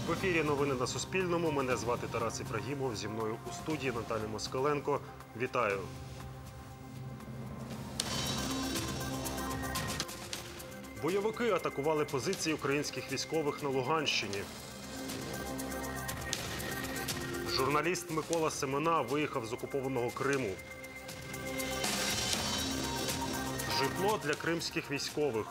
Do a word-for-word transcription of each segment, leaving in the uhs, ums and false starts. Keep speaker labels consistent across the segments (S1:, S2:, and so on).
S1: В ефірі новини на Суспільному. Мене звати Тарас Ібрагімов. Зі мною у студії Наталя Москаленко. Вітаю. Бойовики атакували позиції українських військових на Луганщині. Журналіст Микола Семена виїхав з окупованого Криму. Житло для кримських військових.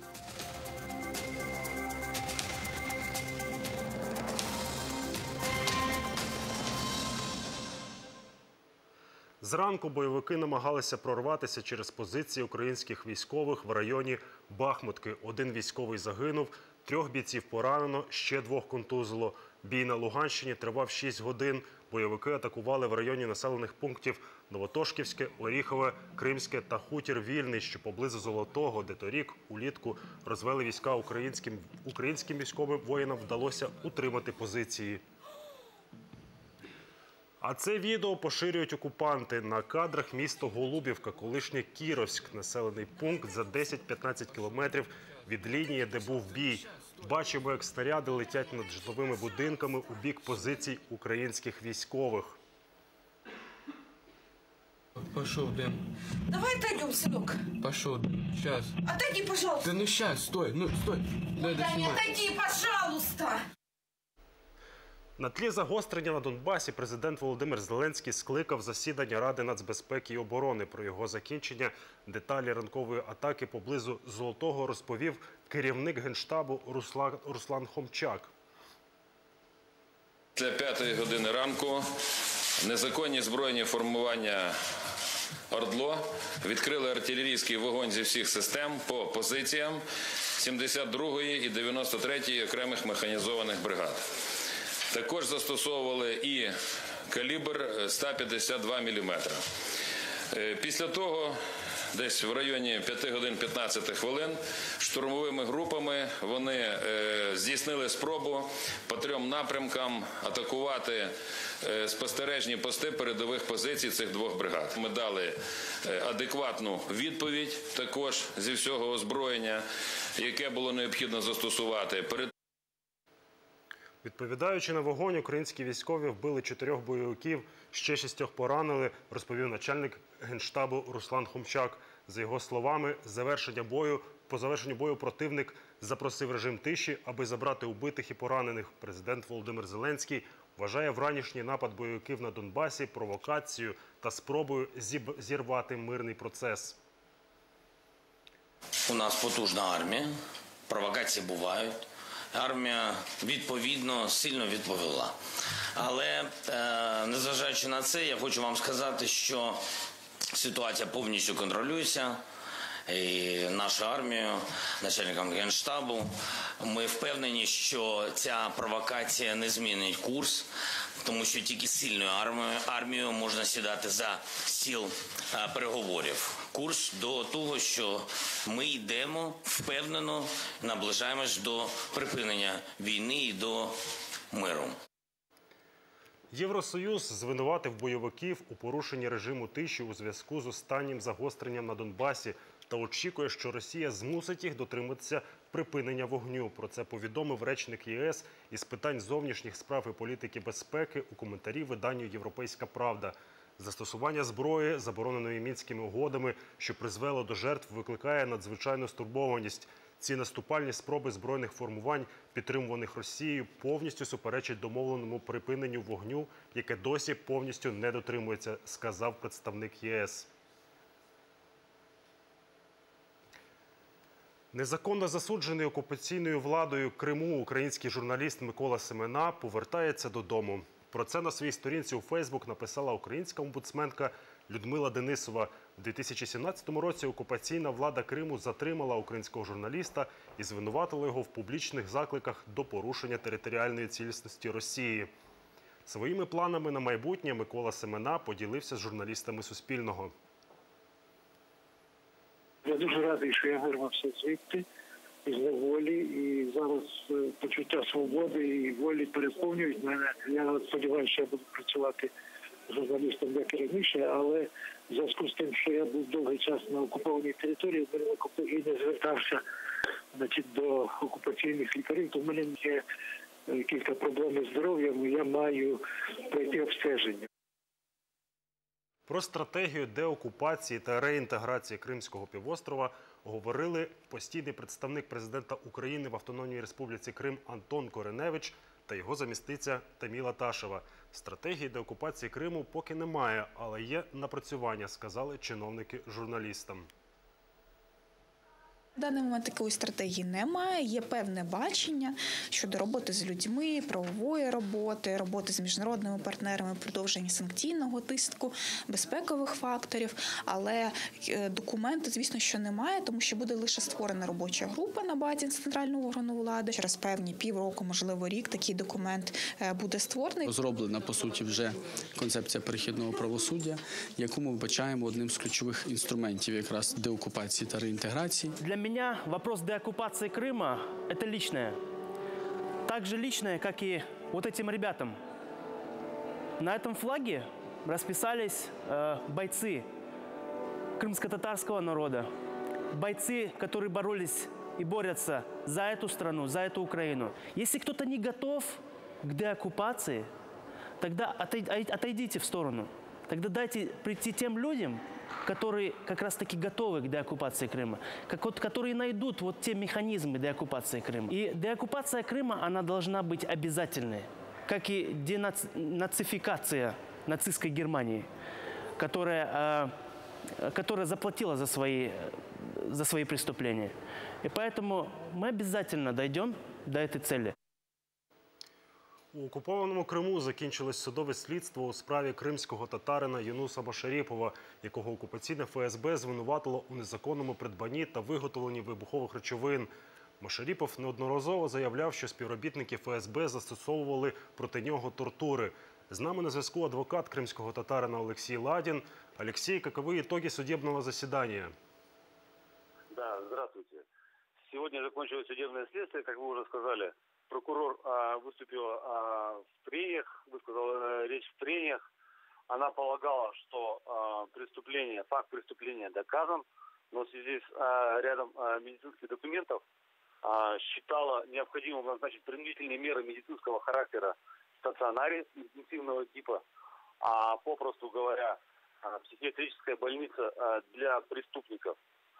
S1: Зранку бойовики намагалися прорватися через позиції українських військових в районі Бахмутки. Один військовий загинув, трьох бійців поранено, ще двох контузило. Бій на Луганщині тривав шість годин. Бойовики атакували в районі населених пунктів Новотошківське, Оріхове, Кримське та Хутір Вільний, що поблизу Золотого, де торік улітку розвели війська українським, українським військовим воїнам вдалося утримати позиції. А це відео поширюють окупанти. На кадрах місто Голубівка, колишнє Кіровськ, населений пункт за десять-п'ятнадцять кілометрів від лінії, де був бій. Бачимо, як снаряди летять над житловими будинками у бік позицій українських військових.
S2: Пошел, Дэн.
S3: Давай отойдем, сынок.
S2: Пошел, сейчас.
S3: Отойди, пожалуйста.
S2: Да ну сейчас, стой, ну стой. Дай
S3: Да не
S2: доснимать.
S3: отойди, пожалуйста.
S1: На тлі загострення на Донбасі президент Володимир Зеленський скликав засідання Ради нацбезпеки і оборони. Про його закінчення, деталі ранкової атаки поблизу Золотого розповів керівник Генштабу Руслан, Руслан Хомчак.
S4: Після п'ятої години ранку незаконні збройні формування ОРДЛО відкрили артилерійський вогонь зі всіх систем по позиціям сімдесят другої і дев'яносто третьої окремих механізованих бригад. Також застосовували і калібр сто п'ятдесят два міліметри. Після того, десь в районі п'яти годин п'ятнадцяти хвилин, штурмовими групами вони е, здійснили спробу по трьом напрямкам атакувати е, спостережні пости передових позицій цих двох бригад. Ми дали е, адекватну відповідь також зі всього озброєння, яке було необхідно застосувати. Перед
S1: Відповідаючи на вогонь, українські військові вбили чотирьох бойовиків, ще шістьох поранили, розповів начальник Генштабу Руслан Хомчак. За його словами, завершення бою, по завершенню бою противник запросив режим тиші, аби забрати убитих і поранених. Президент Володимир Зеленський вважає вранішній напад бойовиків на Донбасі провокацією та спробою зірвати мирний процес.
S5: У нас потужна армія, провокації бувають. Армія, відповідно, сильно відповіла. Але, незважаючи на це, я хочу вам сказати, що ситуація повністю контролюється. І нашу армію, начальником Генштабу, ми впевнені, що ця провокація не змінить курс, тому що тільки сильною армією, армією можна сідати за стіл переговорів. Курс до того, що ми йдемо впевнено, наближаємось до припинення війни і до миру.
S1: Євросоюз звинуватив бойовиків у порушенні режиму тиші у зв'язку з останнім загостренням на Донбасі та очікує, що Росія змусить їх дотриматися припинення вогню. Про це повідомив речник ЄС із питань зовнішніх справ і політики безпеки у коментарі виданню «Європейська правда». Застосування зброї, забороненої Мінськими угодами, що призвело до жертв, викликає надзвичайну стурбованість. Ці наступальні спроби збройних формувань, підтримуваних Росією, повністю суперечать домовленому припиненню вогню, яке досі повністю не дотримується, сказав представник ЄС. Незаконно засуджений окупаційною владою Криму український журналіст Микола Семена повертається додому. Про це на своїй сторінці у Фейсбук написала українська омбудсменка Людмила Денисова. У дві тисячі сімнадцятому році окупаційна влада Криму затримала українського журналіста і звинуватила його в публічних закликах до порушення територіальної цілісності Росії. Своїми планами на майбутнє Микола Семена поділився з журналістами Суспільного.
S6: Я дуже радий, що я вирвався звідти із неволі, і зараз почуття свободи і волі переповнюють мене. Я сподіваюся, що я буду працювати журналістом як і раніше, але в зв'язку з тим, що я був довгий час на окупованій території, і не звертався, значить, до окупаційних лікарів, то в мене є кілька проблем із здоров'ям, я маю пройти обстеження.
S1: Про стратегію деокупації та реінтеграції Кримського півострова говорили постійний представник президента України в Автономній Республіці Крим Антон Кореневич та його замістиця Таміла Ташева. Стратегії деокупації Криму поки немає, але є напрацювання, сказали чиновники журналістам.
S7: В даний момент такої стратегії немає, є певне бачення щодо роботи з людьми, правової роботи, роботи з міжнародними партнерами, продовження санкційного тиску, безпекових факторів, але документу, звісно, що немає, тому що буде лише створена робоча група на базі центрального органу влади. Через певні півроку, можливо, рік такий документ буде створений.
S8: Зроблена, по суті, вже концепція перехідного правосуддя, яку ми вбачаємо одним з ключових інструментів якраз деокупації та реінтеграції.
S9: Для меня вопрос деоккупации Крыма – это личное. Так же личное, как и вот этим ребятам. На этом флаге расписались э, бойцы крымско-татарского народа. Бойцы, которые боролись и борются за эту страну, за эту Украину. Если кто-то не готов к деоккупации, тогда отойдите в сторону. Тогда дайте прийти тем людям, которые как раз-таки готовы к деоккупации Крыма, как вот, которые найдут вот те механизмы деоккупации Крыма. И деоккупация Крыма, она должна быть обязательной, как и денацификация нацистской Германии, которая, э, которая заплатила за свои, за свои преступления. И поэтому мы обязательно дойдем до этой цели.
S1: У окупованому Криму закінчилось судове слідство у справі кримського татарина Юнуса Машаріпова, якого окупаційне Ф С Б звинуватило у незаконному придбанні та виготовленні вибухових речовин. Машаріпов неодноразово заявляв, що співробітники Ф С Б застосовували проти нього тортури. З нами на зв'язку адвокат кримського татарина Олексій Ладін. Олексій, каковы итоги судебного заседания?
S10: Да, здравствуйте. Сегодня закончилось судебное следствие, как вы уже сказали. Прокурор а, выступила а, в прениях, высказала речь в прениях. Она полагала, что а, преступление, факт преступления доказан, но в связи с а, рядом а, медицинских документов а, считала необходимым назначить принудительные меры медицинского характера в стационаре интенсивного типа, а попросту говоря, а, психиатрическая больница а, для преступников.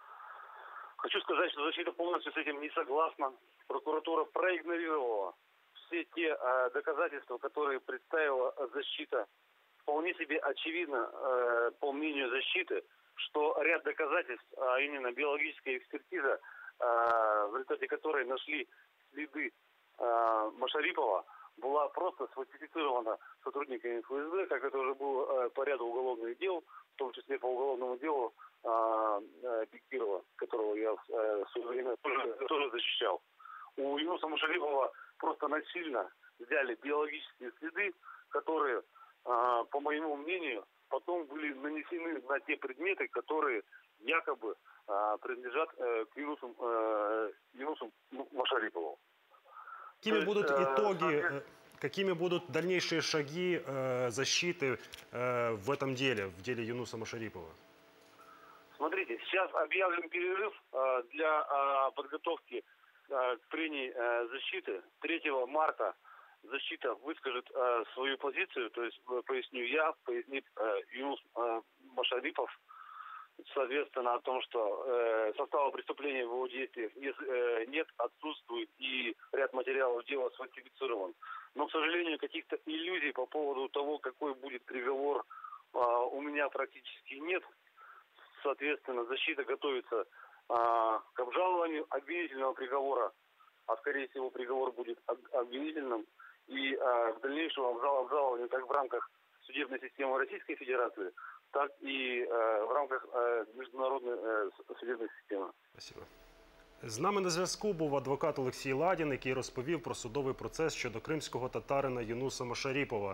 S10: Хочу сказать, что защита полностью с этим не согласна. Прокуратура проигнорировала все те э, доказательства, которые представила защита. Вполне себе очевидно, э, по мнению защиты, что ряд доказательств, а именно биологическая экспертиза, э, в результате которой нашли следы э, Машарипова, была просто сфальсифицирована сотрудниками Ф С Б, как это уже было э, по ряду уголовных дел, в том числе по уголовному делу Бекирова, которого я в свое время тоже, тоже защищал. У Юнуса Машарипова просто насильно взяли биологические следы, которые, по моему мнению, потом были нанесены на те предметы, которые якобы принадлежат к Юнусу, Юнусу Машарипову.
S1: Какими будут итоги, какими будут дальнейшие шаги защиты в этом деле, в деле Юнуса Машарипова?
S10: Смотрите, сейчас объявлен перерыв э, для э, подготовки э, к прении э, защиты. третьего марта защита выскажет э, свою позицию, то есть э, поясню я, пояснит э, Юнус э, Машарипов, соответственно, о том, что э, состава преступления в его действиях не, э, нет, отсутствует и ряд материалов дела сфальсифицирован. Но, к сожалению, каких-то иллюзий по поводу того, какой будет приговор, э, у меня практически нет. Соответственно, защита готовится а, к обжалованию обвинительного приговора, а скорее всего приговор будет обвинительным, и а, в дальнейшем обжалованию как в рамках судебной системы Российской Федерации, так и а, в рамках а, международной а, судебной системы.
S1: Спасибо. З нами на зв'язку був адвокат Олексій Ладін, який розповів про судовий процес щодо кримського татарина Юнуса Машаріпова.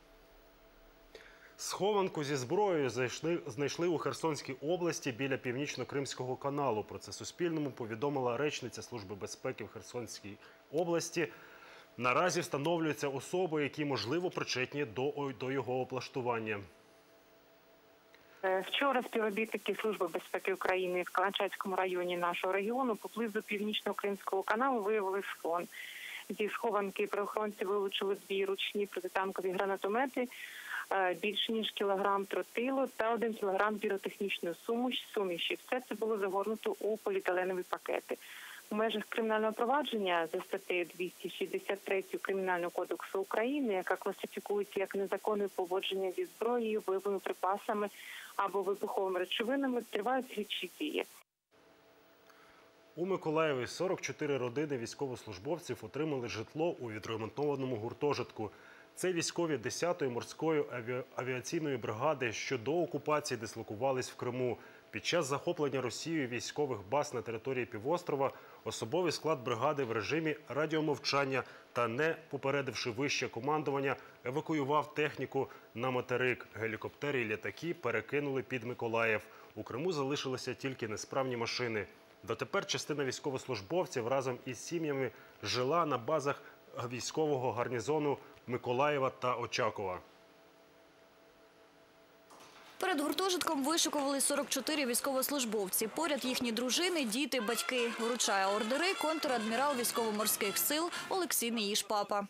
S1: Схованку зі зброєю знайшли, знайшли у Херсонській області біля Північно-Кримського каналу. Про це Суспільному повідомила речниця Служби безпеки в Херсонській області. Наразі встановлюються особи, які, можливо, причетні до, до його облаштування.
S11: Вчора співробітники Служби безпеки України в Каланчацькому районі нашого регіону поблизу Північно-Кримського каналу виявили схован. Зі схованки правоохоронці вилучили дві ручні протитанкові гранатомети, більше ніж кілограм тротилу та один кілограм піротехнічної суміші. Все це було загорнуто у поліетиленові пакети. У межах кримінального провадження за статтею двісті шістдесят три Кримінального кодексу України, яка класифікується як незаконне поводження зі зброєю, бойовими припасами або вибуховими речовинами, тривають слідчі дії.
S1: У Миколаєві сорок чотири родини військовослужбовців отримали житло у відремонтованому гуртожитку. Це військові десятої морської авіаційної бригади, що до окупації дислокувались в Криму. Під час захоплення Росією військових баз на території півострова особовий склад бригади в режимі радіомовчання та, не попередивши вище командування, евакуював техніку на материк. Гелікоптери і літаки перекинули під Миколаїв. У Криму залишилися тільки несправні машини. Дотепер частина військовослужбовців разом із сім'ями жила на базах військового гарнізону Миколаєва та Очакова.
S12: Перед гуртожитком вишикували сорок чотири військовослужбовці. Поряд їхні дружини, діти, батьки. Вручає ордери контр-адмірал військово-морських сил Олексій Неїш-Папа.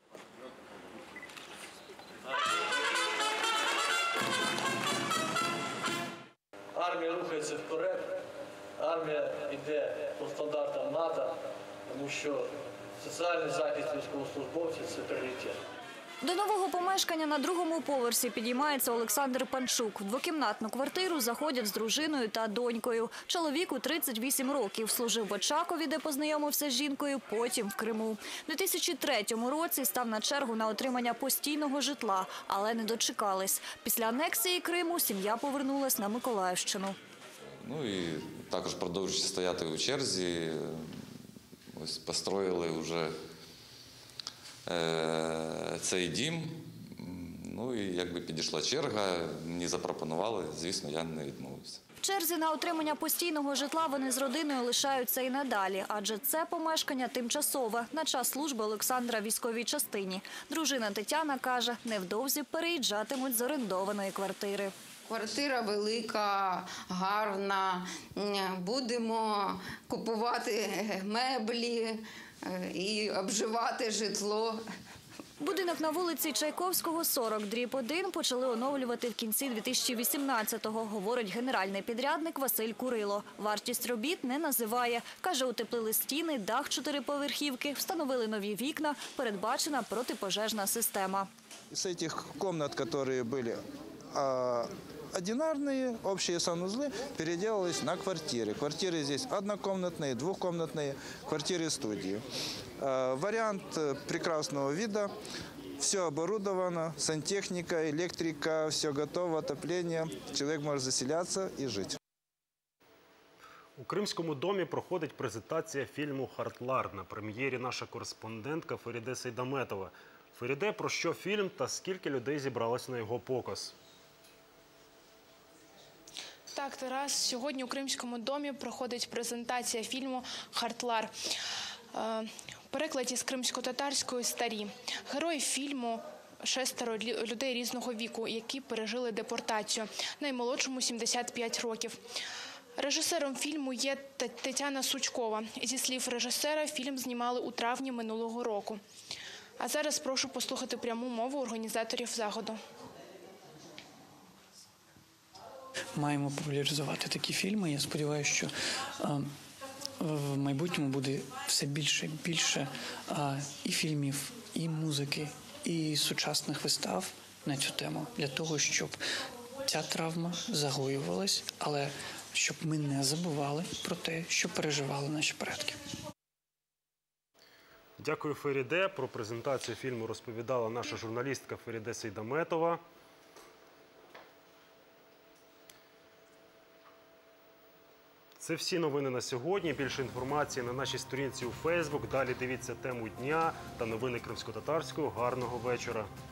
S13: Армія рухається вперед, армія йде по стандартам НАТО, тому що соціальний захист військовослужбовців – це пріоритет.
S12: До нового помешкання на другому поверсі підіймається Олександр Панчук. В двокімнатну квартиру заходять з дружиною та донькою. Чоловіку тридцять вісім років. Служив в Очакові, де познайомився з жінкою, потім в Криму. У дві тисячі третьому році став на чергу на отримання постійного житла, але не дочекались. Після анексії Криму сім'я повернулась на Миколаївщину.
S14: Ну і також продовжуючи стояти у черзі, ось построїли вже цей дім, ну і якби підійшла черга, мені запропонували, звісно, я не відмовився.
S12: В черзі на отримання постійного житла вони з родиною лишаються і надалі, адже це помешкання тимчасове, на час служби Олександра в військовій частині. Дружина Тетяна каже, невдовзі переїжджатимуть з орендованої квартири.
S15: Квартира велика, гарна, будемо купувати меблі і обживати житло.
S12: Будинок на вулиці Чайковського, сорок, дріб один почали оновлювати в кінці дві тисячі вісімнадцятого, говорить генеральний підрядник Василь Курило. Вартість робіт не називає. Каже, утеплили стіни, дах чотириповерхівки, встановили нові вікна, передбачена протипожежна система.
S16: З цих кімнат, які були одинарные, общие санузлы переделались на квартиры. Квартиры здесь однокомнатные, двухкомнатные, квартиры-студии. Вариант прекрасного вида. Все оборудовано, сантехника, электрика, все готово, отопление. Человек может заселяться и жить.
S1: У Кримському домі проходить презентація фільму «Хартлар». На прем'єрі наша кореспондентка Феріде Сейдаметова. Феріде, про що фільм та скільки людей зібралось на його показ?
S17: Так, Тарас, сьогодні у Кримському домі проходить презентація фільму «Хартлар». В перекладі з кримсько-татарської «Старі». Герої фільму – шестеро людей різного віку, які пережили депортацію. Наймолодшому – сімдесят п'ять років. Режисером фільму є Тетяна Сучкова. Зі слів режисера, фільм знімали у травні минулого року. А зараз прошу послухати пряму мову організаторів заходу.
S18: Маємо популяризувати такі фільми. Я сподіваюся, що а, в майбутньому буде все більше і більше а, і фільмів, і музики, і сучасних вистав на цю тему. Для того, щоб ця травма загоювалась, але щоб ми не забували про те, що переживали наші предки.
S1: Дякую, Феріде. Про презентацію фільму розповідала наша журналістка Феріде Сейдаметова. Це всі новини на сьогодні. Більше інформації на нашій сторінці у Фейсбук. Далі дивіться тему дня та новини кримсько-татарського. Гарного вечора.